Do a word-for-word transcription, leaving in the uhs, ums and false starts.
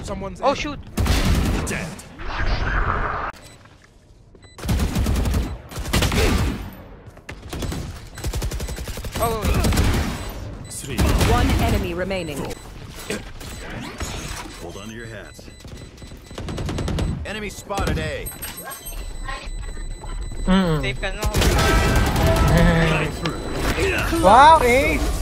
Someone's Oh in. shoot! Dead. Oh. Three. One enemy remaining. Hold on to your hats. Enemy spotted A. Safe ka no? Wow, eh?